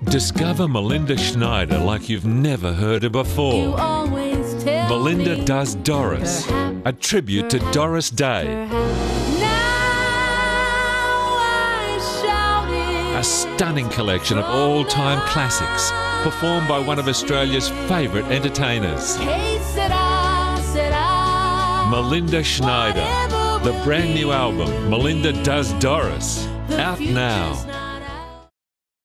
Discover Melinda Schneider like you've never heard her before. Melinda Does Doris, a tribute to Doris Day. A stunning collection of all-time classics, performed by one of Australia's favourite entertainers. Melinda Schneider, the brand new album, Melinda Does Doris, out now.